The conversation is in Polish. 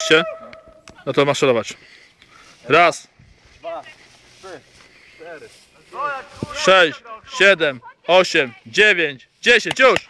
Jesteście? No to maszerować. Raz, 2, 3, 4. 6, 7, 8, 9, 10. Już!